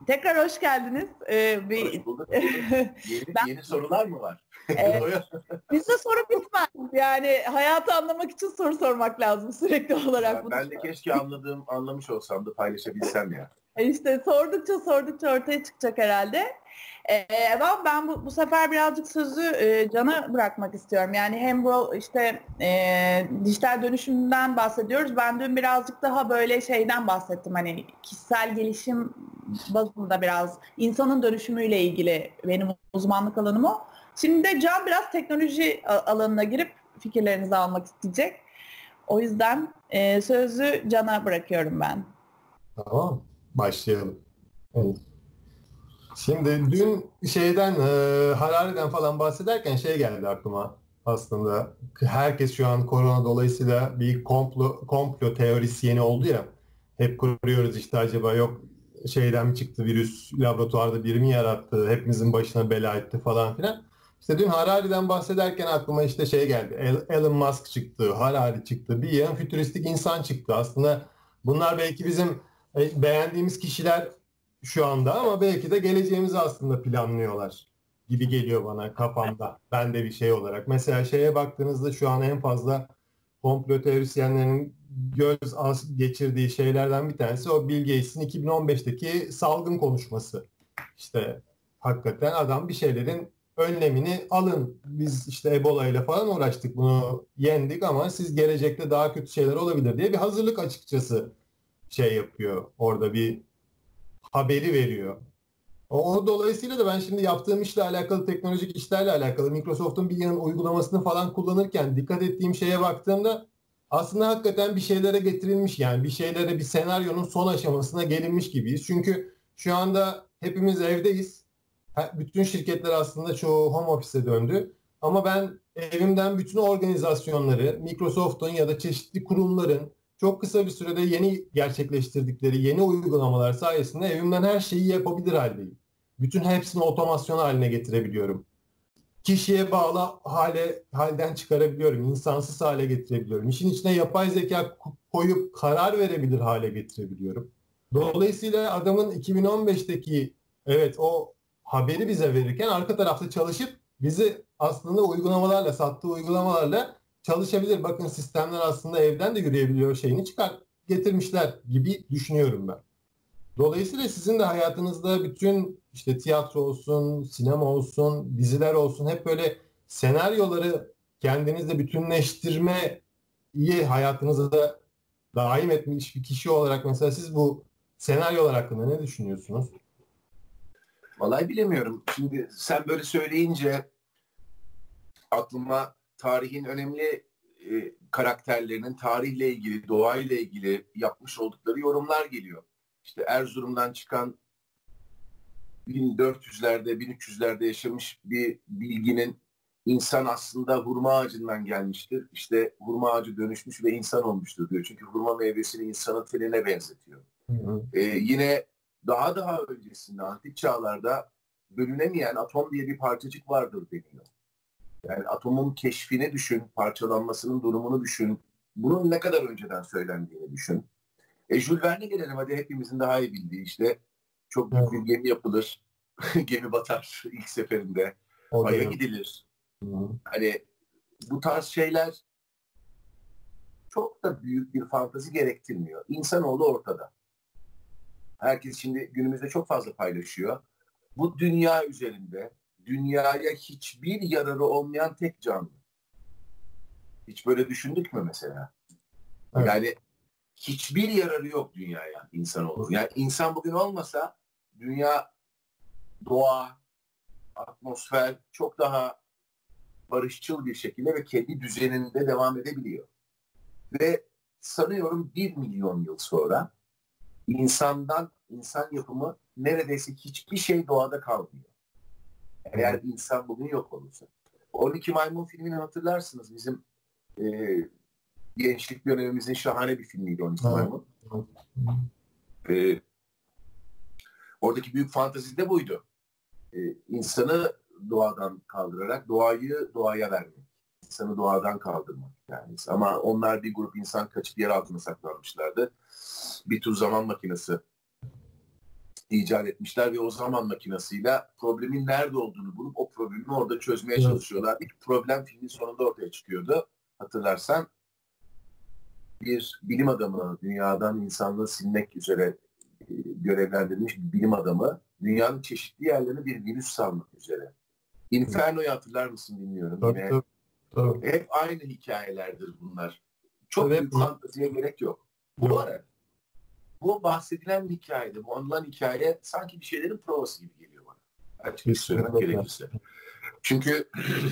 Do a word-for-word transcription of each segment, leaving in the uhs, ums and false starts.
Tekrar hoş geldiniz. Ee, bir... Hoş bulduk. Yeni, ben... yeni sorular mı var? Ee, bizde soru bitmez. Yani hayatı anlamak için soru sormak lazım sürekli olarak. Ya, ben de keşke anladığım, anlamış olsam da paylaşabilsem ya. İşte sordukça sordukça ortaya çıkacak herhalde. Ee, ben ben bu, bu sefer birazcık sözü e, Can'a bırakmak istiyorum. Yani hem bu işte e, dijital dönüşümden bahsediyoruz. Ben dün birazcık daha böyle şeyden bahsettim. Hani kişisel gelişim bazında biraz insanın dönüşümüyle ilgili benim uzmanlık alanım o. Şimdi de Can biraz teknoloji alanına girip fikirlerinizi almak isteyecek. O yüzden e, sözü Can'a bırakıyorum ben. Tamam, başlayalım. Evet. Şimdi dün şeyden, e, Harari'den falan bahsederken şey geldi aklıma aslında. Herkes şu an korona dolayısıyla bir komplo, komplo teorisyeni oldu ya. Hep kuruyoruz işte acaba yok şeyden mi çıktı virüs, laboratuvarda biri mi yarattı, hepimizin başına bela etti falan filan. İşte dün Harari'den bahsederken aklıma işte şey geldi. Elon Musk çıktı, Harari çıktı, bir yan fütüristik insan çıktı. Aslında bunlar belki bizim beğendiğimiz kişiler şu anda ama belki de geleceğimizi aslında planlıyorlar gibi geliyor bana kafamda. Ben de bir şey olarak. Mesela şeye baktığınızda şu an en fazla komplo teorisyenlerin göz geçirdiği şeylerden bir tanesi o Bill Gates'in iki bin on beşteki salgın konuşması. İşte hakikaten adam bir şeylerin önlemini alın. Biz işte Ebola ile falan uğraştık, bunu yendik ama siz gelecekte daha kötü şeyler olabilir diye bir hazırlık açıkçası şey yapıyor. Orada bir haberi veriyor. O, o dolayısıyla da ben şimdi yaptığım işle alakalı, teknolojik işlerle alakalı Microsoft'un bir yanın uygulamasını falan kullanırken dikkat ettiğim şeye baktığımda aslında hakikaten bir şeylere getirilmiş, yani bir şeylere, bir senaryonun son aşamasına gelinmiş gibiyiz. Çünkü şu anda hepimiz evdeyiz. Bütün şirketler aslında çoğu home office'e döndü. Ama ben evimden bütün organizasyonları, Microsoft'un ya da çeşitli kurumların çok kısa bir sürede yeni gerçekleştirdikleri yeni uygulamalar sayesinde evimden her şeyi yapabilir haldeyim. Bütün hepsini otomasyon haline getirebiliyorum. Kişiye bağlı hale halden çıkarabiliyorum. İnsansız hale getirebiliyorum. İşin içine yapay zeka koyup karar verebilir hale getirebiliyorum. Dolayısıyla adamın iki bin on beşteki evet o haberi bize verirken arka tarafta çalışıp bizi aslında uygulamalarla, sattığı uygulamalarla çalışabilir. Bakın sistemler aslında evden de yürüyebiliyor şeyini çıkar getirmişler gibi düşünüyorum ben. Dolayısıyla sizin de hayatınızda bütün işte tiyatro olsun, sinema olsun, diziler olsun hep böyle senaryoları kendinizde bütünleştirmeyi hayatınıza daim etmiş bir kişi olarak mesela siz bu senaryolar hakkında ne düşünüyorsunuz? Vallahi bilemiyorum. Şimdi sen böyle söyleyince aklıma tarihin önemli e, karakterlerinin tarihle ilgili, doğayla ilgili yapmış oldukları yorumlar geliyor. İşte Erzurum'dan çıkan bin dört yüzlerde, bin üç yüzlerde yaşamış bir bilginin insan aslında hurma ağacından gelmiştir. İşte hurma ağacı dönüşmüş ve insan olmuştur diyor. Çünkü hurma meyvesini insanın tenine benzetiyor. Hı hı. Ee, yine daha daha öncesinde antik çağlarda bölünemeyen atom diye bir parçacık vardır deniyor. Yani atomun keşfini düşün, parçalanmasının durumunu düşün. Bunun ne kadar önceden söylendiğini düşün. E Jules Verne'e gelelim hadi, hepimizin daha iyi bildiği işte. Çok büyük bir gemi yapılır. Gemi batar ilk seferinde. Ay'a gidilir. Hı. Hani bu tarz şeyler çok da büyük bir fantezi gerektirmiyor. İnsanoğlu ortada. Herkes şimdi günümüzde çok fazla paylaşıyor. Bu dünya üzerinde dünyaya hiçbir yararı olmayan tek canlı. Hiç böyle düşündük mü mesela? Evet. Yani hiçbir yararı yok dünyaya insanoğlu. Yani insan bugün olmasa dünya, doğa, atmosfer çok daha barışçıl bir şekilde ve kendi düzeninde devam edebiliyor. Ve sanıyorum bir milyon yıl sonra insandan, insan yapımı neredeyse hiçbir şey doğada kalmıyor. Eğer hmm. insan bugün yok olursa. on iki Maymun filmini hatırlarsınız. Bizim e, gençlik dönemimizin şahane bir filmiydi on iki hmm. Maymun. E, oradaki büyük fantezi de buydu. E, insanı doğadan kaldırarak doğayı doğaya vermek. İnsanı doğadan kaldırmak yani. Ama onlar bir grup insan kaçıp yer altına saklanmışlardı. Bir tür zaman makinesi icat etmişler ve o zaman makinesiyle problemin nerede olduğunu bulup o problemi orada çözmeye çalışıyorlar. İlk problem filmin sonunda ortaya çıkıyordu. Hatırlarsan bir bilim adamı, dünyadan insanlığı silmek üzere e, görevlendirilmiş bir bilim adamı dünyanın çeşitli yerlerine bir virüs salmak üzere. Inferno'yu hatırlar mısın bilmiyorum. Tabii, Yine tabii, tabii. hep aynı hikayelerdir bunlar. Çok Evet, büyük bu- fanteziye gerek yok. Bu Yok. arada bu bahsedilen hikayede, bu anılan hikaye sanki bir şeylerin provası gibi geliyor bana. Açıkçası söylemek Kesinlikle. gerekirse. Çünkü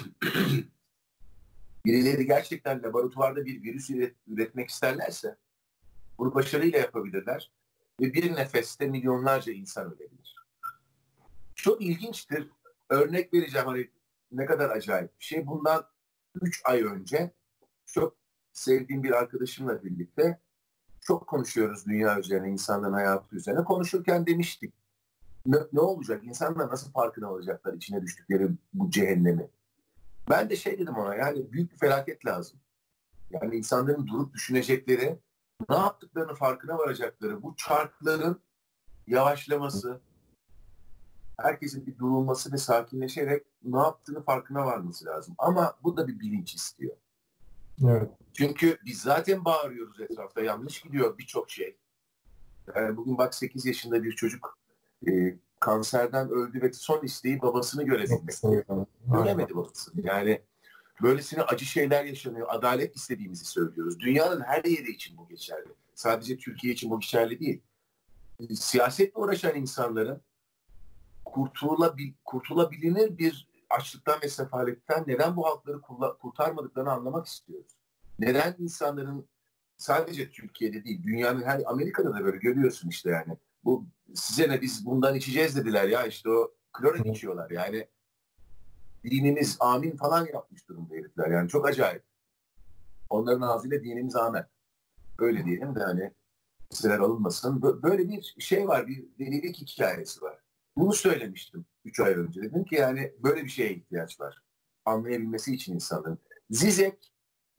birileri gerçekten laboratuvarda bir virüs üretmek isterlerse bunu başarıyla yapabilirler ve bir nefeste milyonlarca insan ölebilir. Çok ilginçtir. Örnek vereceğim, hani ne kadar acayip bir şey. Bundan üç ay önce çok sevdiğim bir arkadaşımla birlikte çok konuşuyoruz dünya üzerine, insanların hayatı üzerine. Konuşurken demiştik, ne, ne olacak? İnsanlar nasıl farkına alacaklar içine düştükleri bu cehennemi? Ben de şey dedim ona, yani büyük bir felaket lazım. Yani insanların durup düşünecekleri, ne yaptıklarını farkına varacakları, bu çarkların yavaşlaması, herkesin bir durulması ve sakinleşerek ne yaptığını farkına varması lazım. Ama bu da bir bilinç istiyor. Evet. Çünkü biz zaten bağırıyoruz etrafta, yanlış gidiyor birçok şey. Yani bugün bak sekiz yaşında bir çocuk e, kanserden öldü ve son isteği babasını görebilmek. Göremedi babasını. Yani böylesine acı şeyler yaşanıyor. Adalet istediğimizi söylüyoruz. Dünyanın her yeri için bu geçerli. Sadece Türkiye için bu geçerli değil. Siyasetle uğraşan insanların kurtulabil, kurtulabilir bir açlıktan ve sefaletten neden bu halkları kurtarmadıklarını anlamak istiyoruz. Neden insanların sadece Türkiye'de değil, dünyanın her, Amerika'da da böyle görüyorsun işte yani. Bu size ne, biz bundan içeceğiz dediler ya, işte o klorin içiyorlar yani. Dinimiz amin falan yapmış durumda herifler yani, çok acayip. Onların ağzıyla dinimiz amen. Öyle diyelim de hani sizler alınmasın. Böyle bir şey var, bir delilik hikayesi var. Bunu söylemiştim üç ay önce. Dedim ki yani böyle bir şeye ihtiyaç var. Anlayabilmesi için insanların. Zizek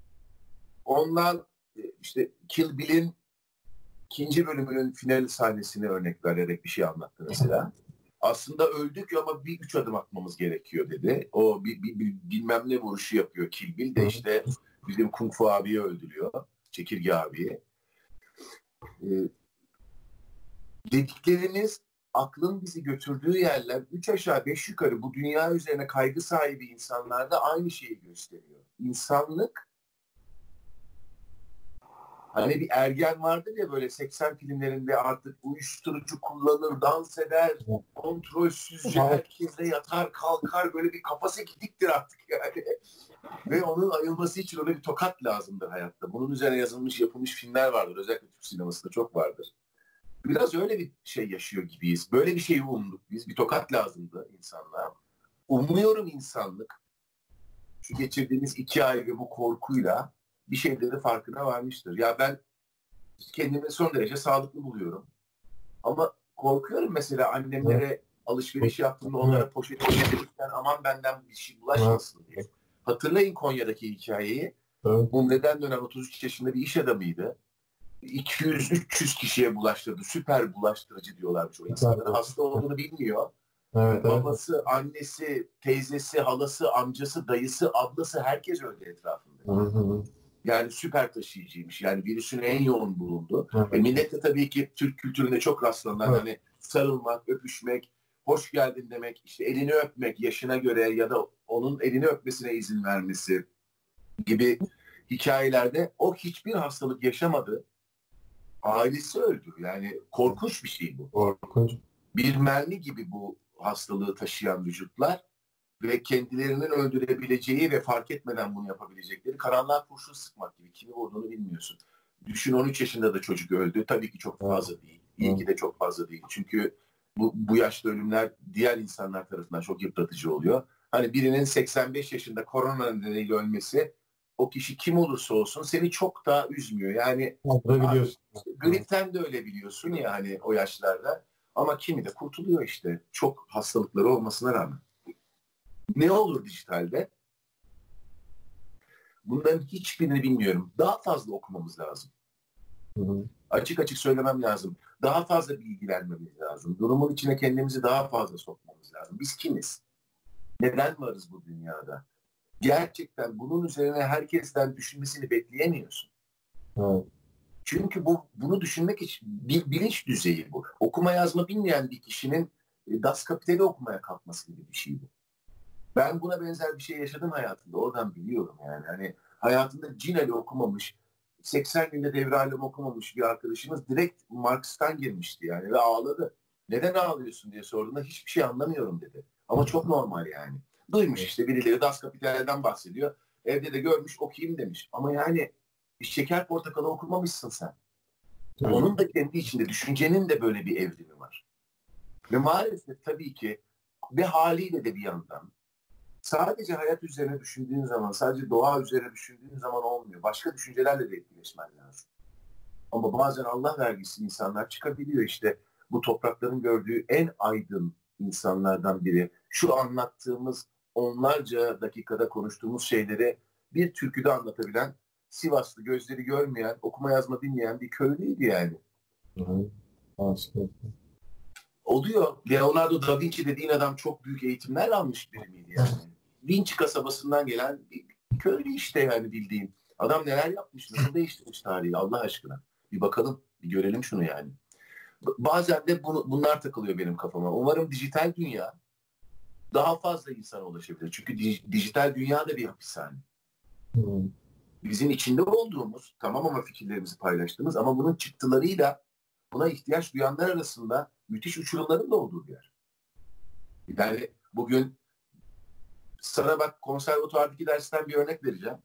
ondan işte Kill Bill'in ikinci bölümünün final sahnesini örnek vererek bir şey anlattı mesela. Aslında öldük ama bir üç adım atmamız gerekiyor dedi. O bir, bir, bir bilmem ne vuruşu yapıyor Kill Bill de, işte bizim Kung Fu abiyi öldürüyor. Çekirge abiyi. Ee, dediklerimiz, aklın bizi götürdüğü yerler üç aşağı beş yukarı bu dünya üzerine kaygı sahibi insanlarda aynı şeyi gösteriyor. İnsanlık, hani bir ergen vardır ya böyle seksen filmlerinde, artık uyuşturucu kullanır, dans eder, kontrolsüzce herkese yatar kalkar, böyle bir kafası gidiktir artık yani. Ve onun ayılması için öyle bir tokat lazımdır hayatta. Bunun üzerine yazılmış, yapılmış filmler vardır. Özellikle Türk sinemasında çok vardır. Biraz öyle bir şey yaşıyor gibiyiz. Böyle bir şeyi umduk biz. Bir tokat lazımdı insanlığa. Umuyorum insanlık şu geçirdiğimiz iki ay ve bu korkuyla bir şeyleri farkına varmıştır. Ya ben kendimi son derece sağlıklı buluyorum. Ama korkuyorum mesela annemlere evet. alışveriş yaptığımda onlara poşet koyarken aman benden bir şey bulaşmasın diye. Hatırlayın Konya'daki hikayeyi. Evet. Bu neden dönen otuz üç yaşında bir iş adamıydı. iki yüz üç yüz kişiye bulaştırdı. Süper bulaştırıcı diyorlarmış o insanlara. Evet. Hasta olduğunu bilmiyor. Evet, babası, evet. annesi, teyzesi, halası, amcası, dayısı, ablası, herkes öldü etrafında. Hı hı. Yani süper taşıyıcıymış. Yani virüsün en yoğun bulundu. Evet. Ve millet de tabii ki Türk kültüründe çok rastlanan, evet. hani sarılmak, öpüşmek, hoş geldin demek, işte elini öpmek yaşına göre ya da onun elini öpmesine izin vermesi gibi hikayelerde o hiçbir hastalık yaşamadı. Ailesi öldü. Yani korkunç bir şey bu. Korkunç. Bir mermi gibi bu hastalığı taşıyan vücutlar ve kendilerinin öldürebileceği ve fark etmeden bunu yapabilecekleri, karanlığa kurşun sıkmak gibi, kimi vurduğunu bilmiyorsun. Düşün, on üç yaşında da çocuk öldü. Tabii ki çok fazla değil. İyi ki de çok fazla değil. Çünkü bu, bu yaşta ölümler diğer insanlar tarafından çok yıpratıcı oluyor. Hani birinin seksen beş yaşında korona nedeniyle ölmesi, o kişi kim olursa olsun seni çok daha üzmüyor. Yani abi, gripten de öyle biliyorsun ya hani o yaşlarda. Ama kimi de kurtuluyor işte. Çok hastalıkları olmasına rağmen. Ne olur dijitalde? Bunların hiçbirini bilmiyorum. Daha fazla okumamız lazım. Hı hı. Açık açık söylemem lazım. Daha fazla bilgilenmemiz lazım. Durumun içine kendimizi daha fazla sokmamız lazım. Biz kimiz? Neden varız bu dünyada? Gerçekten bunun üzerine herkesten düşünmesini bekleyemiyorsun. Evet. Çünkü bu bunu düşünmek için bir bilinç düzeyi bu. Okuma yazma bilmeyen bir kişinin e, Das Kapital'i okumaya kalkması gibi bir şey bu. Ben buna benzer bir şey yaşadım hayatımda. Oradan biliyorum yani. Hani hayatında Cinali okumamış, seksen günde devre alem okumamış bir arkadaşımız direkt Marx'tan girmişti yani ve ağladı. Neden ağlıyorsun diye sorduğunda hiçbir şey anlamıyorum dedi. Ama çok normal yani. Duymuş işte birileri Das Kapital'den bahsediyor. Evde de görmüş okuyayım demiş. Ama yani Şeker Portakalı okumamışsın sen. Evet. Onun da kendi içinde düşüncenin de böyle bir evrimi var. Ve maalesef tabii ki ve haliyle de bir yandan sadece hayat üzerine düşündüğün zaman, sadece doğa üzerine düşündüğün zaman olmuyor. Başka düşüncelerle de etkileşmen lazım. Ama bazen Allah vergisi insanlar çıkabiliyor işte. Bu toprakların gördüğü en aydın insanlardan biri. Şu anlattığımız onlarca dakikada konuştuğumuz şeyleri bir türküde anlatabilen, Sivaslı, gözleri görmeyen, okuma yazma bilmeyen bir köylüydü yani. Evet. Aslında. Oluyor. Leonardo da Vinci dediğin adam çok büyük eğitimler almış biri miydi yani? Vinci kasabasından gelen bir köylü işte yani bildiğin. Adam neler yapmış, nasıl değiştirmiş tarihi Allah aşkına. Bir bakalım, bir görelim şunu yani. Bazen de bunu, bunlar takılıyor benim kafama. Umarım dijital dünya daha fazla insana ulaşabilir. Çünkü dij- dijital dünya da bir hapishane. Hmm. Bizim içinde olduğumuz, tamam ama fikirlerimizi paylaştığımız ama bunun çıktılarıyla buna ihtiyaç duyanlar arasında müthiş uçurumların da olduğu bir yer. Yani bugün sana bak konservatuvardaki dersten bir örnek vereceğim.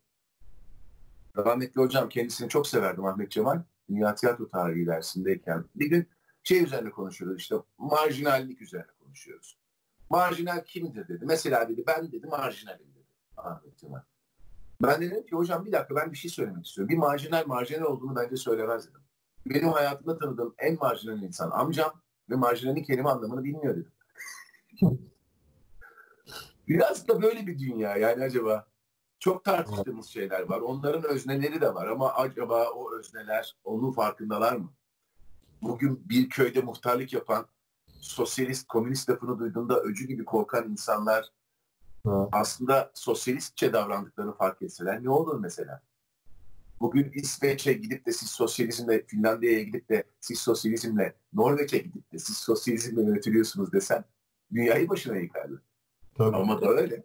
Rahmetli hocam kendisini çok severdim Ahmet Cemal. Dünya Tiyatro Tarihi dersindeyken bir gün şey üzerine konuşuyoruz işte marjinallik üzerine konuşuyoruz. Marjinal kimdir dedi. Mesela dedi ben dedi marjinalim dedi Ahmet Cemal. Ben dedim ki hocam bir dakika ben bir şey söylemek istiyorum. Bir marjinal marjinal olduğunu bence söylemez dedim. Benim hayatımda tanıdığım en marjinal insan amcam ve marjinalin kelime anlamını bilmiyor dedim. Biraz da böyle bir dünya yani acaba. Çok tartıştığımız şeyler var. Onların özneleri de var ama acaba o özneler onun farkındalar mı? Bugün bir köyde muhtarlık yapan sosyalist, komünist lafını duyduğunda öcü gibi korkan insanlar Ha. aslında sosyalistçe davrandıklarını fark etseler ne olur mesela? Bugün İsveç'e gidip de siz sosyalizmle, Finlandiya'ya gidip de siz sosyalizmle, Norveç'e gidip de siz sosyalizmle yönetiliyorsunuz desen dünyayı başına yıkarlar. Tabii. Ama da öyle.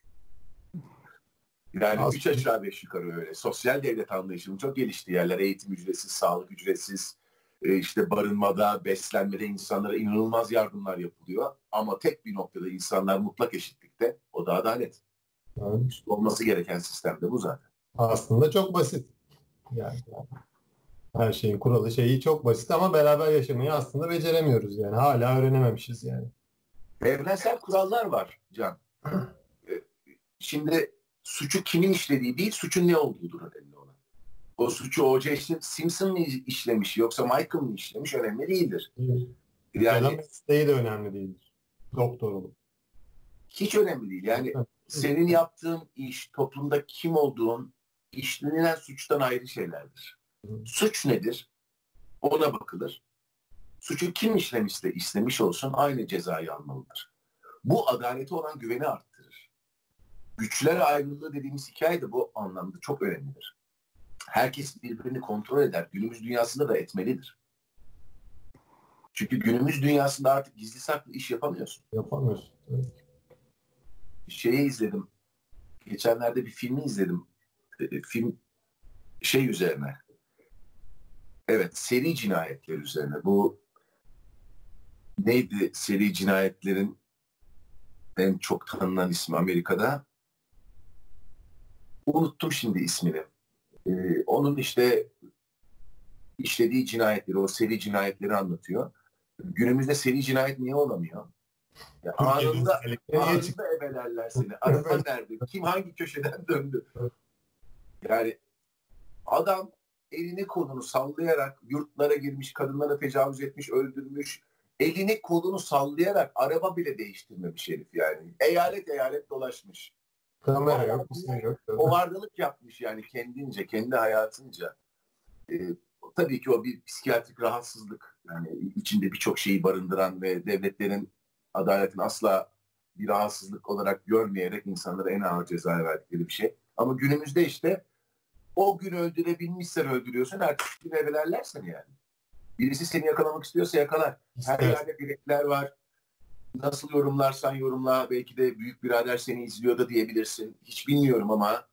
Yani Aslında. üç aşağı beş yukarı öyle. Sosyal devlet anlayışının çok geliştiği yerler. Eğitim ücretsiz, sağlık ücretsiz, e, işte barınmada, beslenmede insanlara inanılmaz yardımlar yapılıyor. Ama tek bir noktada insanlar mutlak eşitlikte. O da adalet. Evet. İşte olması gereken sistem de bu zaten. Aslında çok basit. Yani her şeyin kuralı şeyi çok basit ama beraber yaşamayı aslında beceremiyoruz yani. Hala öğrenememişiz yani. Evrensel kurallar var Can. E, Şimdi suçu kimin işlediği değil, suçun ne olduğudur önemli olan. O suçu O J Simpson mı işlemiş yoksa Michael mı işlemiş önemli değildir. Ya da Yani mesleği de önemli değildir. Doktor olup. hiç önemli değil. Yani senin yaptığın iş, toplumda kim olduğun, işlenilen suçtan ayrı şeylerdir. Suç nedir? Ona bakılır. Suçu kim işlemişse işlemiş olsun aynı cezayı almalıdır. Bu adalete olan güveni arttırır. Güçler ayrılığı dediğimiz hikaye de bu anlamda çok önemlidir. Herkes birbirini kontrol eder. Günümüz dünyasında da etmelidir. Çünkü günümüz dünyasında artık gizli saklı iş yapamıyorsun. Yapamıyorsun. Evet. Şeyi izledim. Geçenlerde bir filmi izledim. E, film şey üzerine. Evet, seri cinayetler üzerine. Bu neydi seri cinayetlerin en çok tanınan ismi Amerika'da? Unuttum şimdi ismini. Ee, onun işte işlediği cinayetleri, o seri cinayetleri anlatıyor. Günümüzde seri cinayet niye olamıyor? Ya anında, anında ebelerler seni. Araba nerede? Kim hangi köşeden döndü? Yani adam elini kolunu sallayarak yurtlara girmiş, kadınlara tecavüz etmiş, öldürmüş. Elini kolunu sallayarak araba bile değiştirmemiş herif yani. Eyalet eyalet dolaşmış. Kamera yok, bir şey yok. Kovardalık yapmış yani kendince, kendi hayatınca. Ee, tabii ki o bir psikiyatrik rahatsızlık. Yani içinde birçok şeyi barındıran ve devletlerin adaletin asla bir rahatsızlık olarak görmeyerek insanlara en ağır cezaya verdikleri bir şey. Ama günümüzde işte o gün öldürebilmişsen öldürüyorsun, ertesi gün evelerler seni yani. Birisi seni yakalamak istiyorsa yakalar. Her Evet. yerde bilekler var. Nasıl yorumlarsan yorumla, belki de büyük birader seni izliyor da diyebilirsin. Hiç bilmiyorum ama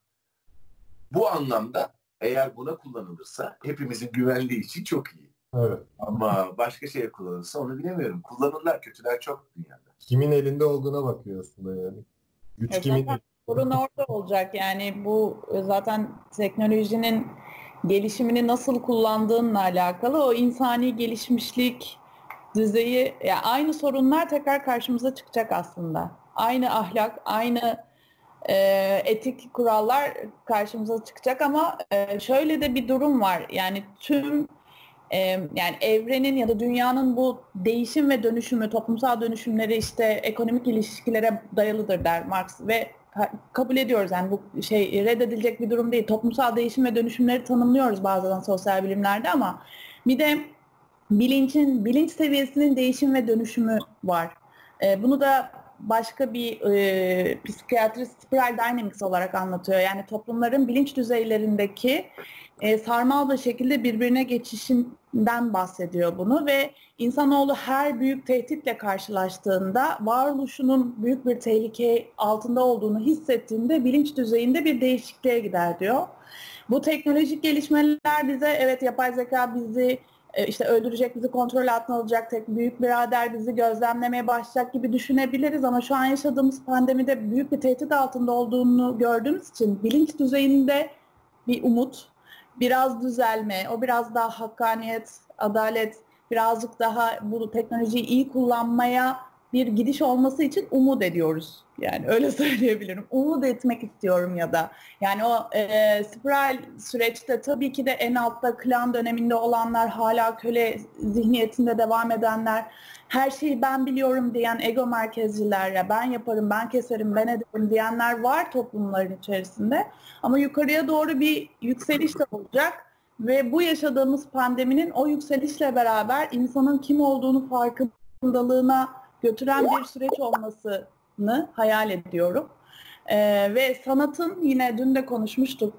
bu anlamda eğer buna kullanılırsa hepimizin güvenliği için çok iyi. Evet. Ama başka şeye kullanılırsa onu bilemiyorum. Kullanırlar, kötüler çok dünyada. Kimin elinde olduğuna bakıyor aslında yani. Güç Ya kimin zaten elinde? sorun orada olacak. Yani bu e, zaten teknolojinin gelişimini nasıl kullandığınla alakalı, o insani gelişmişlik düzeyi, ya aynı sorunlar tekrar karşımıza çıkacak aslında. Aynı ahlak, aynı e, etik kurallar karşımıza çıkacak ama e, şöyle de bir durum var. Yani tüm e, yani evrenin ya da dünyanın bu değişim ve dönüşümü, toplumsal dönüşümleri işte ekonomik ilişkilere dayalıdır der Marx ve ka- kabul ediyoruz. Yani bu şey reddedilecek bir durum değil. Toplumsal değişim ve dönüşümleri tanımlıyoruz bazen sosyal bilimlerde ama bir de bilinçin, bilinç seviyesinin değişim ve dönüşümü var. E, bunu da başka bir e, psikiyatrist spiral dynamics olarak anlatıyor. Yani toplumların bilinç düzeylerindeki e, sarmal bir şekilde birbirine geçişinden bahsediyor bunu ve insanoğlu her büyük tehditle karşılaştığında varoluşunun büyük bir tehlike altında olduğunu hissettiğinde bilinç düzeyinde bir değişikliğe gider diyor. Bu teknolojik gelişmeler bize, evet, yapay zeka bizi işte öldürecek, bizi kontrol altına alacak, tek büyük birader bizi gözlemlemeye başlayacak gibi düşünebiliriz ama şu an yaşadığımız pandemide büyük bir tehdit altında olduğunu gördüğümüz için bilinç düzeyinde bir umut, biraz düzelme, o biraz daha hakkaniyet, adalet, birazcık daha bu teknolojiyi iyi kullanmaya bir gidiş olması için umut ediyoruz. Yani öyle söyleyebilirim. Umut etmek istiyorum ya da. Yani o e, spiral süreçte tabii ki de en altta klan döneminde olanlar, hala köle zihniyetinde devam edenler, her şeyi ben biliyorum diyen ego merkezciler, ya ben yaparım, ben keserim, ben ederim diyenler var toplumların içerisinde. Ama yukarıya doğru bir yükseliş de olacak ve bu yaşadığımız pandeminin o yükselişle beraber insanın kim olduğunu farkındalığına götüren bir süreç olmasını hayal ediyorum. Ee, ve sanatın, yine dün de konuşmuştuk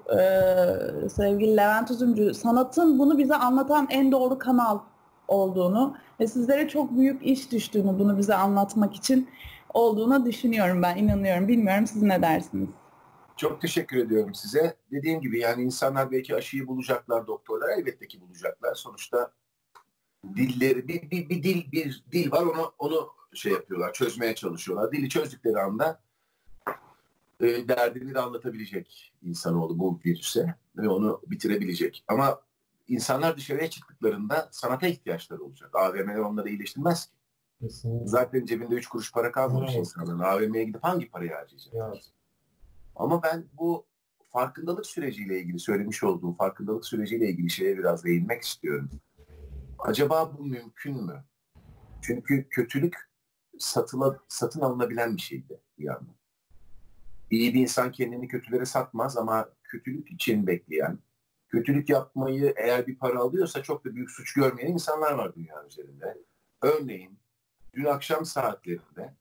ee, sevgili Levent Üzümcü, sanatın bunu bize anlatan en doğru kanal olduğunu ve sizlere çok büyük iş düştüğünü bunu bize anlatmak için olduğuna düşünüyorum ben, inanıyorum. Bilmiyorum, siz ne dersiniz? Çok teşekkür ediyorum size. Dediğim gibi yani insanlar belki aşıyı bulacaklar, doktorlar elbette ki bulacaklar. Sonuçta dilleri bir, bir, bir dil bir dil var, onu onu şey yapıyorlar, çözmeye çalışıyorlar. Dili çözdükleri anda e, derdini de anlatabilecek insanoğlu bu virüse ve onu bitirebilecek. Ama insanlar dışarıya çıktıklarında sanata ihtiyaçları olacak. A V M'ler onları iyileştirmez ki. Kesinlikle. Zaten cebinde üç kuruş para kalmamış Evet. insanların. A V M'ye gidip hangi parayı harcayacak? Evet. Ama ben bu farkındalık süreciyle ilgili, söylemiş olduğum farkındalık süreciyle ilgili şeye biraz değinmek istiyorum. Acaba bu mümkün mü? Çünkü kötülük satıla, satın alınabilen bir şeydi bir yandan. İyi bir insan kendini kötülere satmaz ama kötülük için bekleyen, kötülük yapmayı eğer bir para alıyorsa çok da büyük suç görmeyen insanlar var dünya üzerinde. Örneğin dün akşam saatlerinde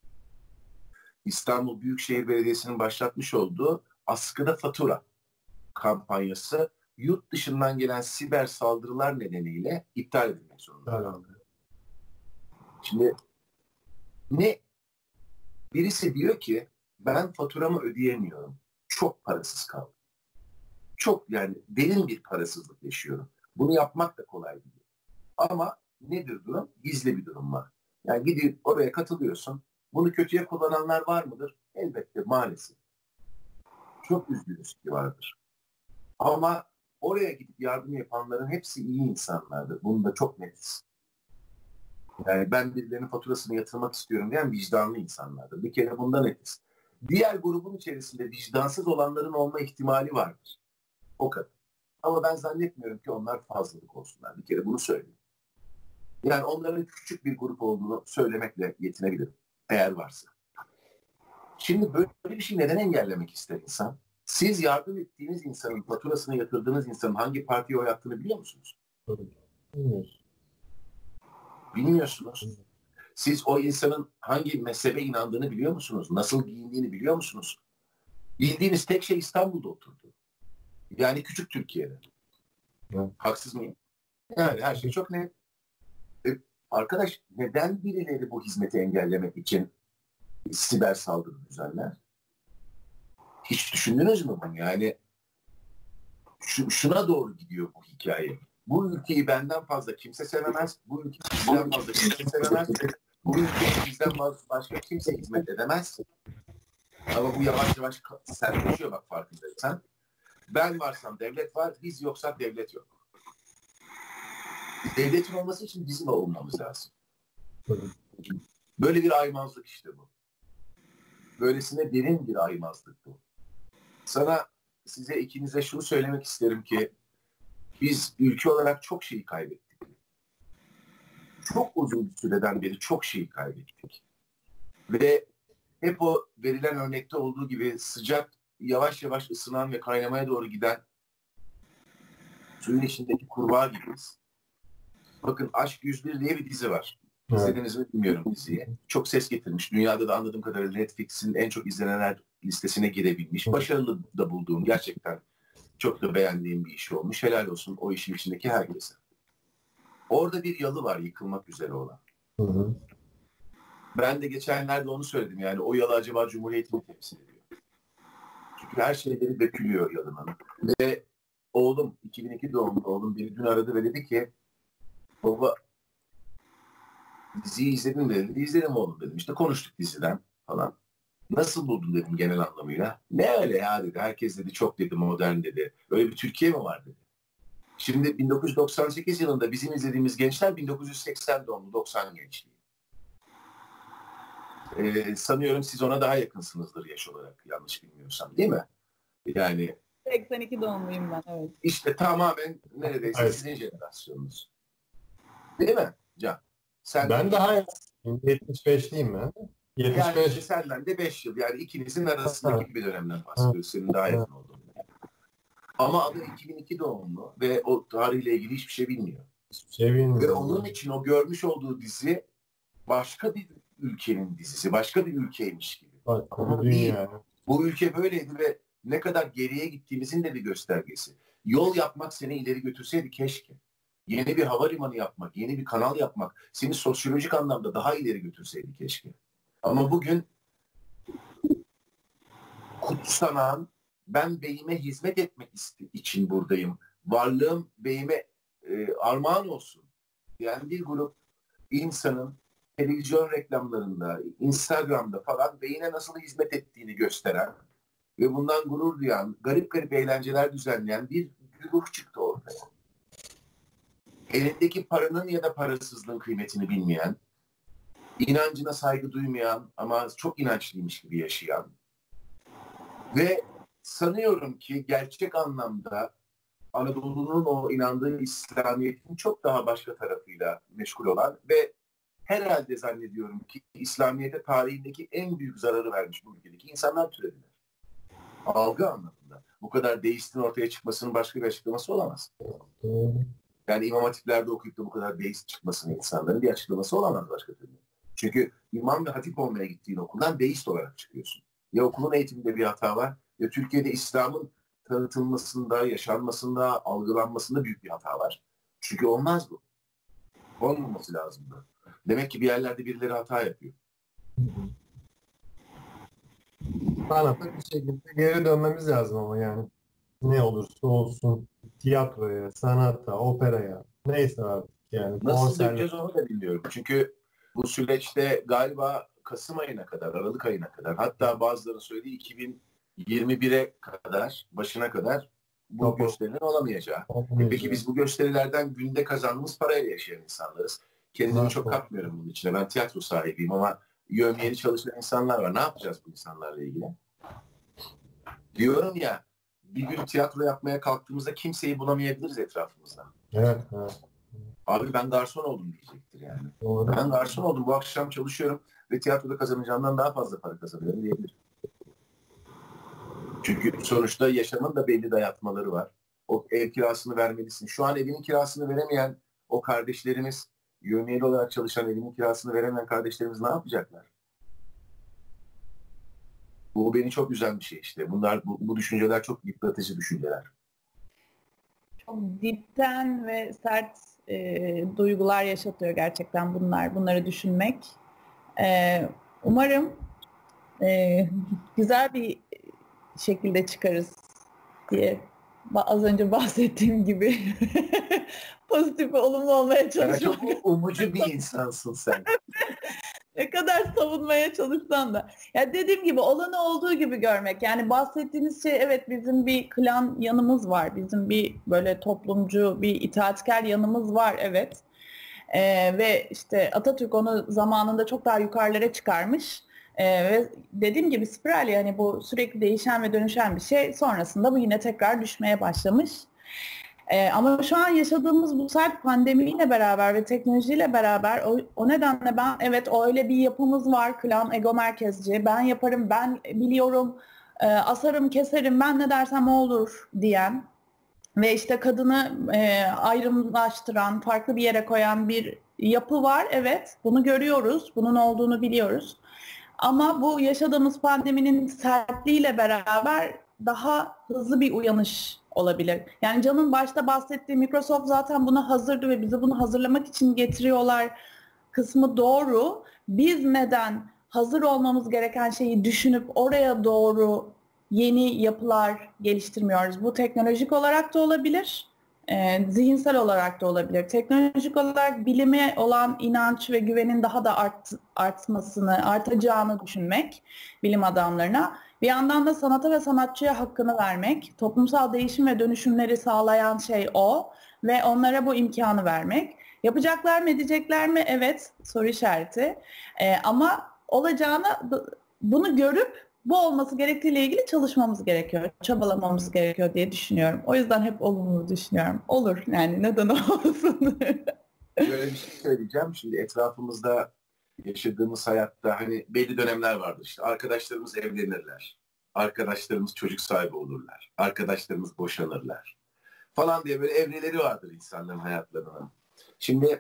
İstanbul Büyükşehir Belediyesi'nin başlatmış olduğu askıda fatura kampanyası yurt dışından gelen siber saldırılar nedeniyle iptal edilmek zorunda kaldı. Şimdi ne? Birisi diyor ki ben faturamı ödeyemiyorum. Çok parasız kaldım. Çok, yani derin bir parasızlık yaşıyorum. Bunu yapmak da kolay değil. Ama nedir durum? Gizli bir durum var. Yani gidip oraya katılıyorsun. Bunu kötüye kullananlar var mıdır? Elbette, maalesef. Çok üzgünüz ki vardır. Ama oraya gidip yardım yapanların hepsi iyi insanlardır. Bunu da çok netiz. Yani ben birilerinin faturasını yatırmak istiyorum diyen vicdanlı insanlardır. Bir kere bundan netiz. Diğer grubun içerisinde vicdansız olanların olma ihtimali vardır. O kadar. Ama ben zannetmiyorum ki onlar fazlalık olsunlar. Bir kere bunu söyleyeyim. Yani onların küçük bir grup olduğunu söylemekle yetinebilirim. Eğer varsa. Şimdi böyle bir şey neden engellemek ister insan? Siz yardım ettiğiniz insanın, faturasını yatırdığınız insanın hangi partiye oy attığını biliyor musunuz? Bilmiyoruz. Bilmiyorsunuz. Siz o insanın hangi mezhebe inandığını biliyor musunuz? Nasıl giyindiğini biliyor musunuz? Bildiğiniz tek şey İstanbul'da oturdu. Yani küçük Türkiye'de. Evet. Haksız mıyım? Yani her şey çok net. E, arkadaş neden birileri bu hizmeti engellemek için siber saldırı düzenler? Hiç düşündünüz mü bunu? Yani şu, şuna doğru gidiyor bu hikaye. Bu ülkeyi benden fazla kimse sevemez. Bu ülkeyi bizden fazla kimse sevemez. Bu ülkeyi bizden başka kimse hizmet edemez. Ama bu yavaş yavaş sertleşiyor bak farkındaysan. Ben varsam devlet var, biz yoksak devlet yok. Devletin olması için bizim olmamız lazım. Böyle bir aymazlık işte bu. Böylesine derin bir aymazlık bu. Sana, size ikinize şunu söylemek isterim ki biz ülke olarak çok şeyi kaybettik. Çok uzun bir süreden beri çok şeyi kaybettik. Ve hep o verilen örnekte olduğu gibi sıcak, yavaş yavaş ısınan ve kaynamaya doğru giden suyun içindeki kurbağa gibiyiz. Bakın Aşk yüz bir diye bir dizi var. Evet. İzlediniz mi bilmiyorum diziyi. Çok ses getirmiş. Dünyada da anladığım kadarıyla Netflix'in en çok izlenenler listesine girebilmiş. Başarılı da bulduğum, gerçekten çok da beğendiğim bir iş olmuş. Helal olsun o işin içindeki herkese. Orada bir yalı var yıkılmak üzere olan. Hı hı. Ben de geçenlerde onu söyledim. Yani o yalı acaba Cumhuriyet'i mi temsil ediyor? Çünkü her şeyleri dökülüyor yalının. Ve oğlum, iki bin iki doğumlu oğlum beni dün aradı ve dedi ki baba diziyi izledin mi dedi. İzledim oğlum dedim. İşte konuştuk diziden falan. Nasıl buldun dedim genel anlamıyla. Ne öyle ya dedi. Herkes dedi çok dedi modern dedi. Öyle bir Türkiye mi var dedi. Şimdi bin dokuz yüz doksan sekiz yılında bizim izlediğimiz gençler bin dokuz yüz seksen doğumlu doksan gençliği. Ee, sanıyorum siz ona daha yakınsınızdır yaş olarak yanlış bilmiyorsam değil mi? Yani seksen iki doğumluyum ben evet. İşte tamamen neredeyse evet. Sizin jenerasyonunuz. Değil mi Can? Sen ben daha yetmiş beşliyim ben. yetmiş beş. Yani işte senden de beş yıl. Yani ikinizin arasındaki ha. bir dönemden bahsediyoruz. Senin daha yakın ha. olduğunu. Ama adı iki bin iki doğumlu ve o tarihle ilgili hiçbir şey bilmiyor. Hiçbir şey bilmiyor. Ve onun için o görmüş olduğu dizi başka bir ülkenin dizisi. Başka bir ülkeymiş gibi. Bak, Ama değil. Bu ülke böyleydi ve ne kadar geriye gittiğimizin de bir göstergesi. Yol yapmak seni ileri götürseydi keşke. Yeni bir havalimanı yapmak, yeni bir kanal yapmak seni sosyolojik anlamda daha ileri götürseydi keşke. Ama bugün kutsanan, ben beyime hizmet etmek için buradayım. Varlığım beyime e, armağan olsun. Yani bir grup insanın televizyon reklamlarında, Instagram'da falan beyine nasıl hizmet ettiğini gösteren ve bundan gurur duyan, garip garip eğlenceler düzenleyen bir güruh çıktı ortaya. Elindeki paranın ya da parasızlığın kıymetini bilmeyen, inancına saygı duymayan ama çok inançlıymış gibi yaşayan ve sanıyorum ki gerçek anlamda Anadolu'nun o inandığı İslamiyet'in çok daha başka tarafıyla meşgul olan ve herhalde zannediyorum ki İslamiyet'e tarihindeki en büyük zararı vermiş bu ülkedeki insanlar türediler. Algı anlamında. Bu kadar deistin ortaya çıkmasının başka bir açıklaması olamaz. Yani İmam Hatipler'de okuyup da bu kadar deist çıkmasının insanların bir açıklaması olamaz başka türlü. Çünkü imam ve hatip olmaya gittiğin okuldan deist olarak çıkıyorsun. Ya okulun eğitiminde bir hata var ya Türkiye'de İslam'ın tanıtılmasında, yaşanmasında, algılanmasında büyük bir hata var. Çünkü olmaz bu. Olmaması lazımdı. Demek ki bir yerlerde birileri hata yapıyor. Sanata bir şekilde geri dönmemiz lazım ama yani. Ne olursa olsun tiyatroya, sanata, operaya, neyse artık yani. Nasıl döneceğiz onu da bilmiyorum. Çünkü bu süreçte galiba Kasım ayına kadar, Aralık ayına kadar, hatta bazıları söylediği iki bin yirmi bire kadar, başına kadar bu Yok. gösteriler olamayacağı. E peki biz bu gösterilerden günde kazandığımız parayla yaşayan insanlarız. Kendimi Nasıl? çok katmıyorum bunun içine. Ben tiyatro sahibiyim ama yövmiyeli çalışan insanlar var. Ne yapacağız bu insanlarla ilgili? Diyorum ya, bir gün tiyatro yapmaya kalktığımızda kimseyi bulamayabiliriz etrafımızda. Evet, evet. Abi ben garson oldum diyecektir yani. Doğru. Ben garson oldum, bu akşam çalışıyorum ve tiyatroda kazanacağımdan daha fazla para kazanıyorum diyebilir. Çünkü sonuçta yaşamın da belli dayatmaları var. O ev kirasını vermelisin. Şu an evinin kirasını veremeyen o kardeşlerimiz, yövmiyeli olarak çalışan evinin kirasını veremeyen kardeşlerimiz ne yapacaklar? Bu beni çok üzen bir şey işte. Bunlar, bu, bu düşünceler çok yıpratıcı düşünceler. Çok dipten ve sert e, duygular yaşatıyor gerçekten bunlar. Bunları düşünmek. E, umarım e, güzel bir şekilde çıkarız diye az önce bahsettiğim gibi pozitif ve olumlu olmaya çalışmak. Yani çok umucu bir insansın sen. Ne kadar savunmaya çalışsan da. Ya dediğim gibi olanı olduğu gibi görmek. Yani bahsettiğiniz şey evet bizim bir klan yanımız var. Bizim bir böyle toplumcu, bir itaatkar yanımız var evet. Ee, ve işte Atatürk onu zamanında çok daha yukarılara çıkarmış. Ee, ve dediğim gibi spiral yani bu sürekli değişen ve dönüşen bir şey. Sonrasında bu yine tekrar düşmeye başlamış. Ee, ama şu an yaşadığımız bu sert pandemiyle beraber ve teknolojiyle beraber o, o nedenle ben evet öyle bir yapımız var klan ego merkezci ben yaparım ben biliyorum e, asarım keserim ben ne dersem o olur diyen ve işte kadını e, ayrımlaştıran farklı bir yere koyan bir yapı var evet bunu görüyoruz bunun olduğunu biliyoruz ama bu yaşadığımız pandeminin sertliğiyle beraber daha hızlı bir uyanış olabilir. Yani Can'ın başta bahsettiği Microsoft zaten buna hazırdı ve bizi bunu hazırlamak için getiriyorlar kısmı doğru. Biz neden hazır olmamız gereken şeyi düşünüp oraya doğru yeni yapılar geliştirmiyoruz? Bu teknolojik olarak da olabilir, e, zihinsel olarak da olabilir. Teknolojik olarak bilime olan inanç ve güvenin daha da art, artmasını, artacağını düşünmek bilim adamlarına. Bir yandan da sanata ve sanatçıya hakkını vermek, toplumsal değişim ve dönüşümleri sağlayan şey o ve onlara bu imkanı vermek. Yapacaklar mı, edecekler mi? Evet, soru işareti. Ee, ama olacağını, bunu görüp bu olması gerektiğiyle ilgili çalışmamız gerekiyor, çabalamamız gerekiyor diye düşünüyorum. O yüzden hep olumlu düşünüyorum. Olur yani neden olmasın? Böyle bir şey söyleyeceğim. Şimdi etrafımızda yaşadığımız hayatta hani belli dönemler vardır. İşte arkadaşlarımız evlenirler. Arkadaşlarımız çocuk sahibi olurlar. Arkadaşlarımız boşanırlar. Falan diye böyle evreleri vardır insanların hayatlarının. Şimdi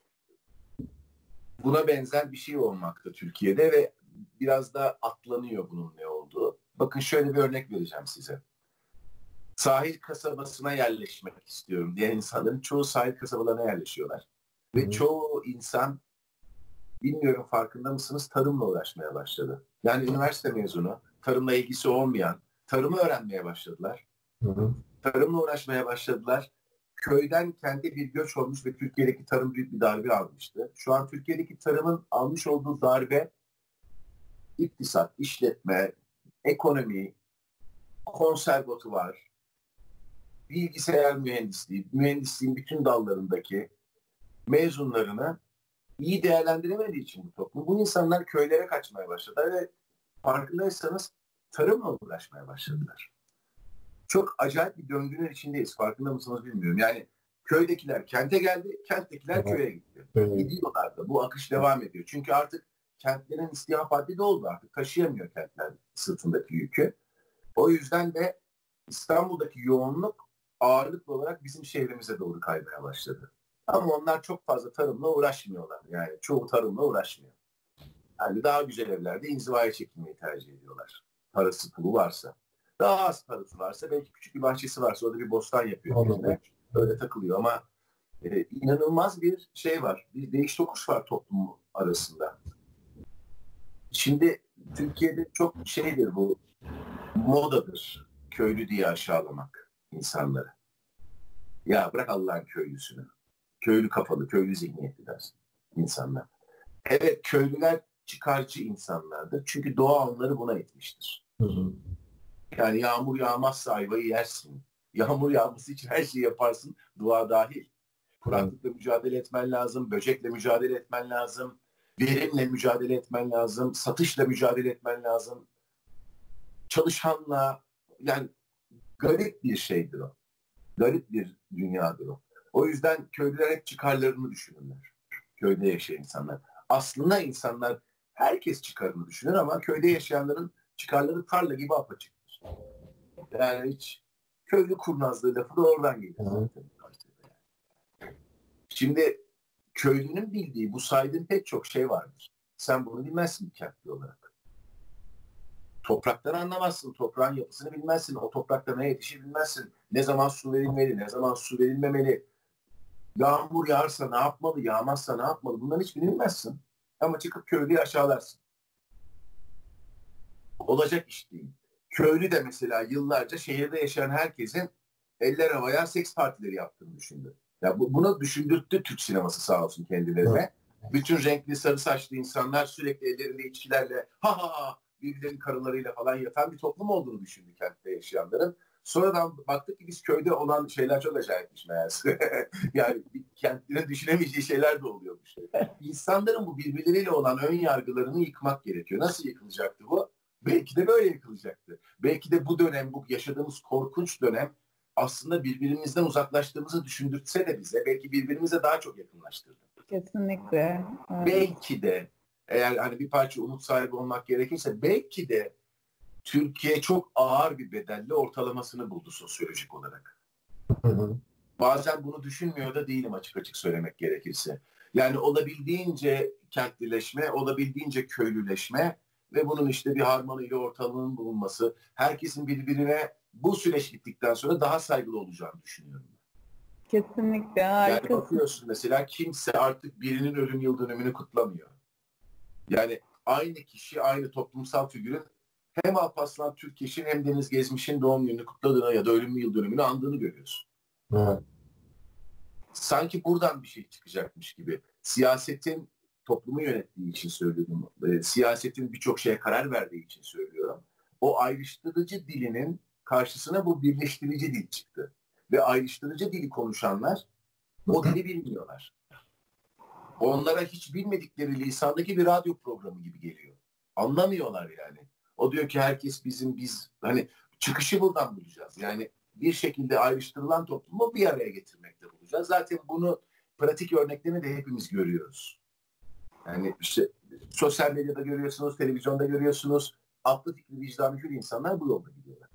buna benzer bir şey olmakta Türkiye'de ve biraz da atlanıyor bunun ne olduğu. Bakın şöyle bir örnek vereceğim size. Sahil kasabasına yerleşmek istiyorum diyen insanların çoğu sahil kasabalarına yerleşiyorlar. Ve Hı. çoğu insan bilmiyorum farkında mısınız tarımla uğraşmaya başladı. Yani üniversite mezunu, tarımla ilgisi olmayan, tarımı öğrenmeye başladılar. Hı hı. Tarımla uğraşmaya başladılar. Köyden kente bir göç olmuş ve Türkiye'deki tarım büyük bir darbe almıştı. Şu an Türkiye'deki tarımın almış olduğu darbe iktisat, işletme, ekonomi, konservatuvar, bilgisayar mühendisliği, mühendisliğin bütün dallarındaki mezunlarını iyi değerlendiremediği için bu toplum. Bu insanlar köylere kaçmaya başladılar ve farkındaysanız tarımla uğraşmaya başladılar. Çok acayip bir döngünün içindeyiz. Farkında mısınız bilmiyorum. Yani köydekiler kente geldi, kenttekiler evet. köye gitti. Evet. Gidiyorlar da. Bu akış devam ediyor. Çünkü artık kentlerin istihdam haddi de oldu artık. Taşıyamıyor kentler sırtındaki yükü. O yüzden de İstanbul'daki yoğunluk ağırlıklı olarak bizim şehrimize doğru kaymaya başladı. Ama onlar çok fazla tarımla uğraşmıyorlar. Yani çoğu tarımla uğraşmıyor. Yani daha güzel evlerde inzivaya çekilmeyi tercih ediyorlar. Parası pulu varsa. Daha az parası varsa, belki küçük bir bahçesi varsa orada bir bostan yapıyor kendine. Öyle takılıyor ama e, inanılmaz bir şey var. Bir değiş tokuş var toplum arasında. Şimdi Türkiye'de çok şeydir bu, modadır. Köylü diye aşağılamak insanları. Ya bırak Allah'ın köylüsünü. Köylü kafalı, köylü zihniyetli dersin insanlar. Evet, köylüler çıkarcı insanlardır. Çünkü doğa onları buna etmiştir. Hı hı. Yani yağmur yağmazsa ayvayı yersin. Yağmur yağması için her şeyi yaparsın, dua dahil. Kuraklıkla mücadele etmen lazım, böcekle mücadele etmen lazım, verimle mücadele etmen lazım, satışla mücadele etmen lazım. Çalışanla, yani garip bir şeydir o. Garip bir dünyadır o. O yüzden köylüler hep çıkarlarını düşünürler. Köyde yaşayan insanlar. Aslında insanlar, herkes çıkarını düşünür ama köyde yaşayanların çıkarları tarla gibi apaçıktır. Yani hiç Köylü kurnazlığı lafı da oradan geliyor zaten. Şimdi köylünün bildiği bu saydığın pek çok şey vardır. Sen bunu bilmezsin bir kentli olarak. Topraktan anlamazsın, toprağın yapısını bilmezsin, o toprakta ne yetişir bilmezsin. Ne zaman su verilmeli, ne zaman su verilmemeli. Yağmur yağarsa ne yapmalı, yağmazsa ne yapmalı, bunların hiçbirini bilmezsin. Ama çıkıp köylüyü aşağılarsın. Olacak iş değil. Köylü de mesela yıllarca şehirde yaşayan herkesin eller havaya seks partileri yaptığını düşündü. Ya bu, bunu düşündürttü Türk sineması sağ olsun kendilerine. Evet. Bütün renkli sarı saçlı insanlar sürekli ellerinde içkilerle ha ha ha birbirlerinin karılarıyla falan yatan bir toplum olduğunu düşündü kentte yaşayanların. Sonradan baktık ki biz köyde olan şeyler çok acayipmiş meğerse. Yani kentlerin düşünemeyeceği şeyler de oluyormuş. İnsanların bu birbirleriyle olan ön yargılarını yıkmak gerekiyor. Nasıl yıkılacaktı bu? Belki de böyle yıkılacaktı. Belki de bu dönem, bu yaşadığımız korkunç dönem aslında birbirimizden uzaklaştığımızı düşündürtse de bize belki birbirimize daha çok yakınlaştırdı. Kesinlikle. Evet. Belki de eğer hani bir parça umut sahibi olmak gerekirse belki de Türkiye çok ağır bir bedelle ortalamasını buldu sosyolojik olarak. Hı hı. Bazen bunu düşünmüyor da değilim açık açık söylemek gerekirse. Yani olabildiğince kentlileşme, olabildiğince köylüleşme ve bunun işte bir harmanıyla ortalığının bulunması, herkesin birbirine bu süreç bittikten sonra daha saygılı olacağını düşünüyorum. Kesinlikle harika. Yani bakıyorsun mesela kimse artık birinin ölüm yıl dönümünü kutlamıyor. Yani aynı kişi, aynı toplumsal figürün hem Alparslan Türkeş'in hem Deniz Gezmiş'in doğum gününü kutladığını ya da ölüm yıl dönümünü andığını görüyorsun. Evet. Sanki buradan bir şey çıkacakmış gibi. Siyasetin toplumu yönettiği için söylüyorum. E, siyasetin birçok şeye karar verdiği için söylüyorum. O ayrıştırıcı dilinin karşısına bu birleştirici dil çıktı. Ve ayrıştırıcı dili konuşanlar o dili bilmiyorlar. Onlara hiç bilmedikleri lisandaki bir radyo programı gibi geliyor. Anlamıyorlar yani. O diyor ki herkes bizim, biz hani çıkışı buradan bulacağız. Yani bir şekilde ayrıştırılan toplumu bir araya getirmekte bulacağız. Zaten bunu pratik örneklerini de hepimiz görüyoruz. Yani işte sosyal medyada görüyorsunuz, televizyonda görüyorsunuz. Aklı fikri vicdanı hür insanlar bu yolda gidiyorlar.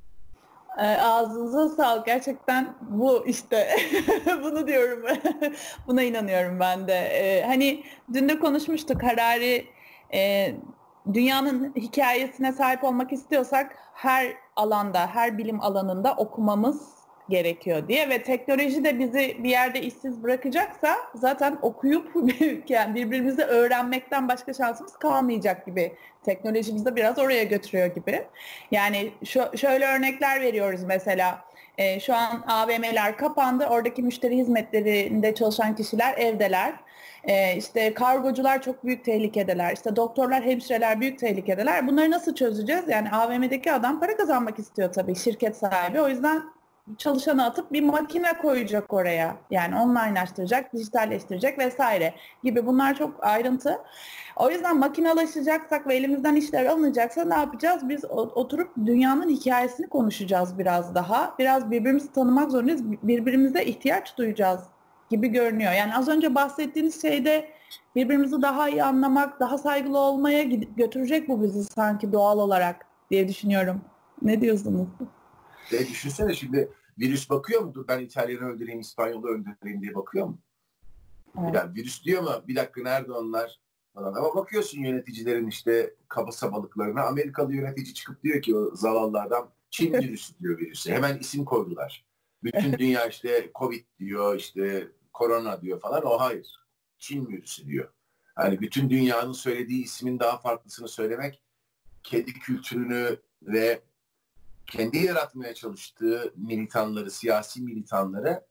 Ağzınıza sağlık. Gerçekten bu işte bunu diyorum. Buna inanıyorum ben de. Ee, hani dün de konuşmuştuk. Harari e, dünyanın hikayesine sahip olmak istiyorsak her alanda, her bilim alanında okumamız gerekiyor diye ve teknoloji de bizi bir yerde işsiz bırakacaksa zaten okuyup yani birbirimizi öğrenmekten başka şansımız kalmayacak gibi. Teknoloji bizi biraz oraya götürüyor gibi. Yani şu, şöyle örnekler veriyoruz mesela. E, şu an A V M'ler kapandı. Oradaki müşteri hizmetlerinde çalışan kişiler evdeler. E, işte kargocular çok büyük tehlikedeler. İşte doktorlar, hemşireler büyük tehlikedeler. Bunları nasıl çözeceğiz? Yani A V M'deki adam para kazanmak istiyor tabii, şirket sahibi. O yüzden çalışanı atıp bir makine koyacak oraya. Yani onlinelaştıracak, dijitalleştirecek vesaire gibi, bunlar çok ayrıntı. O yüzden makinalaşacaksak ve elimizden işler alınacaksa ne yapacağız? Biz oturup dünyanın hikayesini konuşacağız biraz daha. Biraz birbirimizi tanımak zorundayız. Birbirimize ihtiyaç duyacağız gibi görünüyor. Yani az önce bahsettiğiniz şeyde birbirimizi daha iyi anlamak, daha saygılı olmaya götürecek bu bizi sanki doğal olarak diye düşünüyorum. Ne diyorsunuz? E düşünsene şimdi virüs bakıyor mu? Ben İtalyan'ı öldüreyim, İspanyol'u öldüreyim diye bakıyor mu? Evet. Yani virüs diyor mu? Bir dakika nerede onlar? Falan. Ama bakıyorsun yöneticilerin işte kaba sabalıklarına. Amerikalı yönetici çıkıp diyor ki o zavallı adam Çin virüsü diyor virüse. Hemen isim koydular. Bütün dünya işte Covid diyor, işte korona diyor falan. O hayır. Çin virüsü diyor. Yani bütün dünyanın söylediği ismin daha farklısını söylemek kedi kültürünü ve kendi yaratmaya çalıştığı militanları, siyasi militanları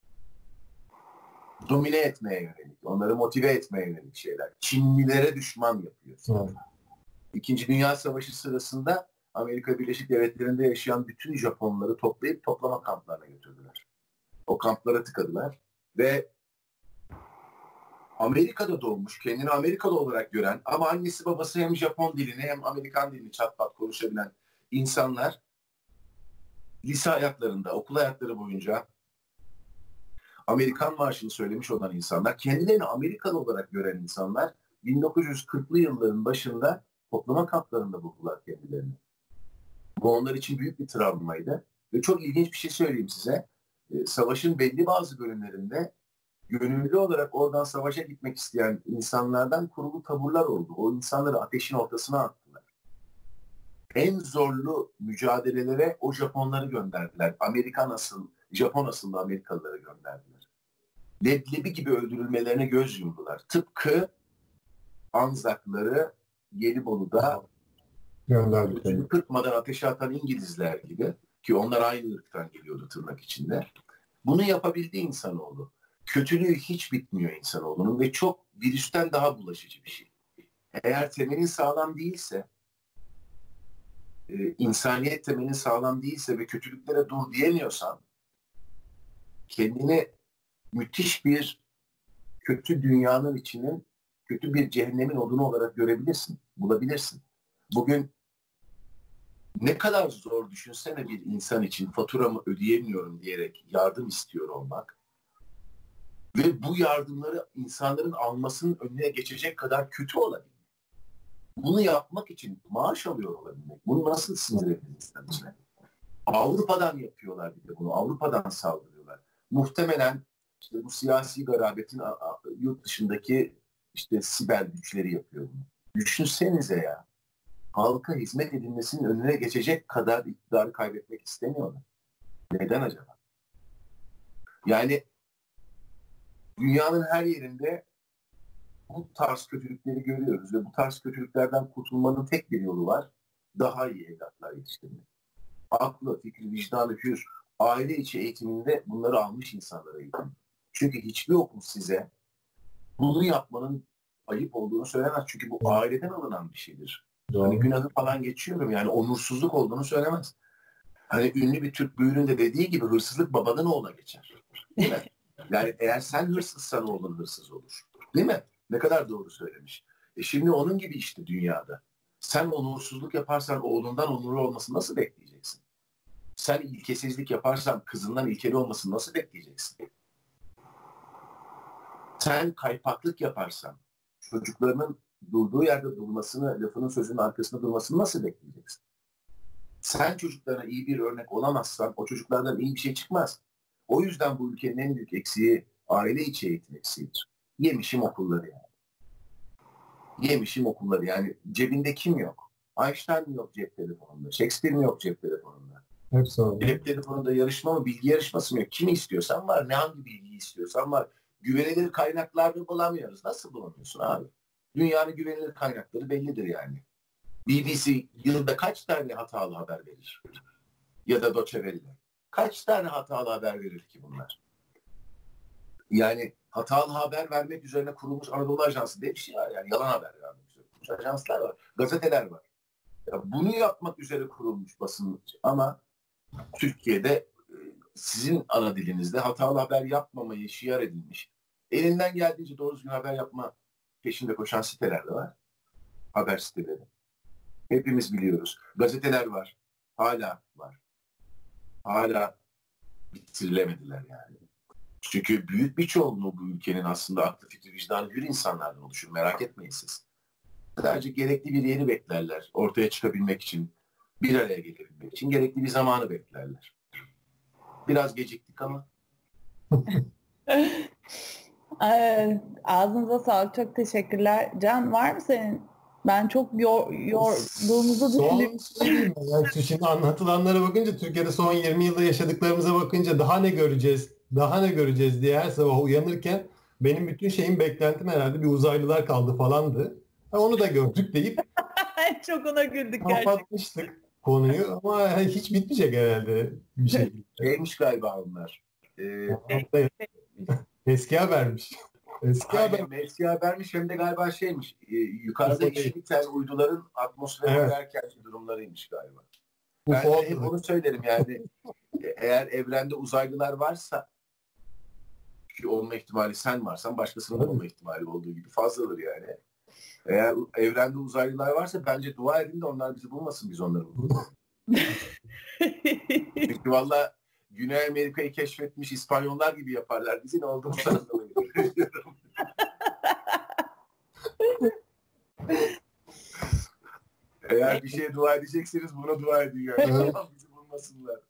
domine etmeye yönelik, onları motive etmeye yönelik şeyler. Çinlilere düşman yapıyor. Evet. İkinci Dünya Savaşı sırasında Amerika Birleşik Devletleri'nde yaşayan bütün Japonları toplayıp toplama kamplarına götürdüler. O kamplara tıkadılar ve Amerika'da doğmuş, kendini Amerikalı olarak gören ama annesi babası hem Japon dilini hem Amerikan dilini çat pat konuşabilen insanlar lise hayatlarında, okul hayatları boyunca Amerikan marşını söylemiş olan insanlar, kendilerini Amerikalı olarak gören insanlar bin dokuz yüz kırklı yılların başında toplama kamplarında buldular kendilerini. Bu onlar için büyük bir travmaydı. Ve çok ilginç bir şey söyleyeyim size. E, savaşın belli bazı bölümlerinde gönüllü olarak oradan savaşa gitmek isteyen insanlardan kurulu taburlar oldu. O insanları ateşin ortasına attılar. En zorlu mücadelelere o Japonları gönderdiler. Amerikan asıl, Japon asıllı Amerikalıları gönderdiler. Leblebi gibi öldürülmelerine göz yumdular. Tıpkı Anzakları Gelibolu'da gözünü kırpmadan ateşe atan İngilizler gibi, ki onlar aynı ırktan geliyordu tırnak içinde. Bunu yapabildi insanoğlu. Kötülüğü hiç bitmiyor insanoğlunun ve çok virüsten daha bulaşıcı bir şey. Eğer temelin sağlam değilse, e, insaniyet temelin sağlam değilse ve kötülüklere dur diyemiyorsan, kendini müthiş bir kötü dünyanın içinin, kötü bir cehennemin odunu olarak görebilirsin, bulabilirsin. Bugün ne kadar zor, düşünsene, bir insan için faturamı ödeyemiyorum diyerek yardım istiyor olmak ve bu yardımları insanların almasının önüne geçecek kadar kötü olabilmek. Bunu yapmak için maaş alıyor olabilmek. Bunu nasıl sinir edilir insan içine? Avrupa'dan yapıyorlar bir de bunu. Avrupa'dan saldırıyorlar. Muhtemelen işte bu siyasi garabetin yurt dışındaki işte siber güçleri yapıyor bunu. Düşünsenize ya. Halka hizmet edilmesinin önüne geçecek kadar iktidarı kaybetmek istemiyorlar. Neden acaba? Yani dünyanın her yerinde bu tarz kötülükleri görüyoruz ve bu tarz kötülüklerden kurtulmanın tek bir yolu var. Daha iyi evlatlar yetiştirmek. Aklı, fikri, vicdanı hür, aile içi eğitiminde bunları almış insanlara eğitim. Çünkü hiçbir okul size bunu yapmanın ayıp olduğunu söylemez. Çünkü bu aileden alınan bir şeydir. Doğru. Hani günahı falan geçiyorum, yani onursuzluk olduğunu söylemez. Hani ünlü bir Türk büyüğünün de dediği gibi hırsızlık babadan oğula geçer. Değil mi? Yani eğer sen hırsızsan oğlun hırsız olur. Değil mi? Ne kadar doğru söylemiş. E şimdi onun gibi işte dünyada. Sen onursuzluk yaparsan oğlundan onurlu olmasını nasıl bekleyeceksin? Sen ilkesizlik yaparsan kızından ilkeli olmasını nasıl bekleyeceksin? Sen kaypaklık yaparsan çocuklarının durduğu yerde durmasını, lafının sözünün arkasında durmasını nasıl bekleyeceksin? Sen çocuklarına iyi bir örnek olamazsan o çocuklardan iyi bir şey çıkmaz. O yüzden bu ülkenin en büyük eksiği aile içi eğitim eksiğidir. Yemişim okulları yani. Yemişim okulları yani. Cebinde kim yok? Einstein mi yok cep telefonunda? Shakespeare mi yok cep telefonunda? Hepsi öyle. Cep telefonunda yarışma mı, bilgi yarışması mı yok? Kimi istiyorsan var. Ne hangi bilgiyi istiyorsan var. Güvenilir kaynaklarda bulamıyoruz. Nasıl bulamıyorsun abi? Dünyanın güvenilir kaynakları bellidir yani. B B C yılda kaç tane hatalı haber verir? Ya da Deutsche Welle. Kaç tane hatalı haber verir ki bunlar? Yani hatalı haber vermek üzerine kurulmuş Anadolu Ajansı diye bir şey var. Yani yalan haber vermek üzerine kurulmuş ajanslar var. Gazeteler var. Ya bunu yapmak üzere kurulmuş basın. Ama Türkiye'de e, sizin ana dilinizde hatalı haber yapmamayı şiar edilmiş. Elinden geldiğince doğru düzgün haber yapma peşinde koşan siteler de var. Haber siteleri. Hepimiz biliyoruz. Gazeteler var. Hala var. Hala bitirilemediler yani. Çünkü büyük bir çoğunluğu bu ülkenin aslında aklı fikri vicdanı hür insanlardan oluşur. Merak etmeyin siz. Sadece gerekli bir yeri beklerler. Ortaya çıkabilmek için, bir araya gelebilmek için gerekli bir zamanı beklerler. Biraz geciktik ama. Ağzınıza sağlık. Çok teşekkürler. Can, var mı senin? Ben çok yor, yorduğumuzu düşünüyorum. Son şey yani şimdi anlatılanlara bakınca, Türkiye'de son yirmi yılda yaşadıklarımıza bakınca daha ne göreceğiz, daha ne göreceğiz diye her sabah uyanırken benim bütün şeyim, beklentim herhalde bir uzaylılar kaldı falandı. Ha, onu da gördük deyip çok ona güldük gerçekten. Kapatmıştık konuyu ama hiç bitmeyecek herhalde bir şey. Neymiş galiba onlar? Ee, Eski habermiş. Eski Aynen, haber. eski habermiş, hem de galiba şeymiş. E, yukarıda işiten uyduların atmosfere Evet. girerkenki durumlarıymış galiba. Bu Ben de hep oldu. onu söylerim yani. Eğer evrende uzaylılar varsa, ki olma ihtimali sen varsan başkasının olma ihtimali olduğu gibi fazladır yani. Eğer evrende uzaylılar varsa bence dua edin de onlar bizi bulmasın, biz onları bulalım. Çünkü valla Güney Amerika'yı keşfetmiş İspanyollar gibi yaparlar. Bizi ne olduğumuzu anlamayı düşünüyorum. Eğer bir şeye dua edecekseniz buna dua edin yani. Bizi bulmasınlar.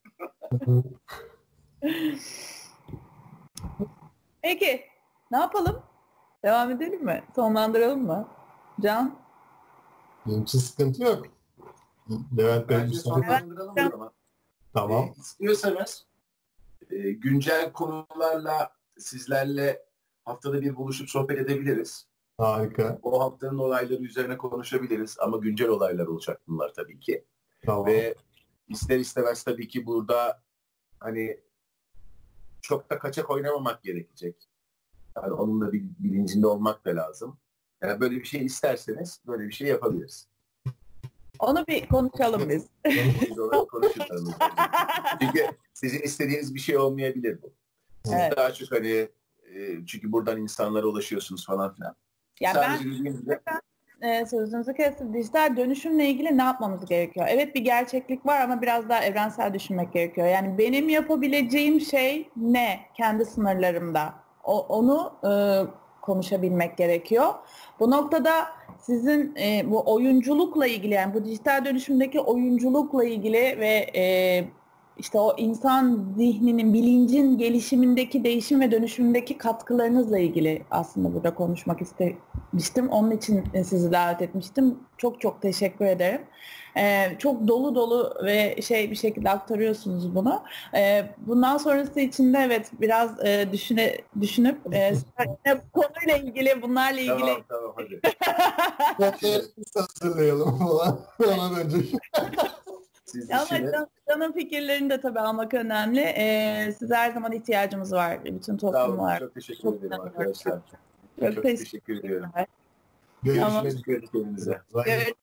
Peki, ne yapalım? Devam edelim mi? Sonlandıralım mı? Can? Benim için sıkıntı yok. Levent Bey Bence müsaade. sonlandıralım o zaman. Tamam. E, istiyorsanız e, güncel konularla sizlerle haftada bir buluşup sohbet edebiliriz. Harika. O haftanın olayları üzerine konuşabiliriz ama güncel olaylar olacak bunlar tabii ki. Tamam. Ve ister istemez tabii ki burada hani çok da kaçak oynamamak gerekecek. Yani onun da bir bilincinde olmak da lazım. Yani böyle bir şey isterseniz böyle bir şey yapabiliriz. Onu bir konuşalım biz. Biz olarak konuşuruz. Çünkü sizin istediğiniz bir şey olmayabilir bu. Siz Evet. daha çok hani e, çünkü buradan insanlara ulaşıyorsunuz falan filan. Ya ben Sadece dediğinizde e, sözünüzü kestim. Dijital dönüşümle ilgili ne yapmamız gerekiyor? Evet, bir gerçeklik var ama biraz daha evrensel düşünmek gerekiyor. Yani benim yapabileceğim şey ne? Kendi sınırlarımda. O, onu e, konuşabilmek gerekiyor. Bu noktada sizin e, bu oyunculukla ilgili, yani bu dijital dönüşümdeki oyunculukla ilgili ve e, işte o insan zihninin, bilincin gelişimindeki, değişim ve dönüşümündeki katkılarınızla ilgili aslında burada konuşmak istemiştim. Onun için sizi davet etmiştim. Çok çok teşekkür ederim. Ee, çok dolu dolu ve şey bir şekilde aktarıyorsunuz bunu. Ee, bundan sonrası için de evet biraz e, düşüne, düşünüp e, bu konuyla ilgili, bunlarla ilgili... tamam tamam hadi. Biz hazırlayalım falan. Ondan önce. Siz Ama işini can, canın fikirlerini de tabii almak önemli. Ee, size her zaman ihtiyacımız var. Bütün toplum sağ olun. var. Çok teşekkür Çok ederim önemli. arkadaşlar. Çok Çok teşekkür teşekkür ediyorum. Görüşmek Tamam. Teşekkür ederim kendinize. üzere.